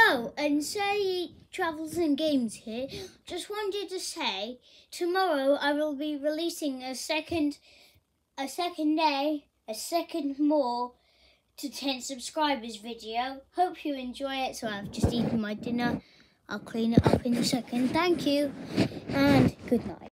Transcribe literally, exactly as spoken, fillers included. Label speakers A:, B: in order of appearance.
A: Oh, and say Travels and Games here. Just wanted to say, tomorrow I will be releasing a second, a second day, a second more to ten subscribers video. Hope you enjoy it. So I've just eaten my dinner. I'll clean it up in a second. Thank you, and good night.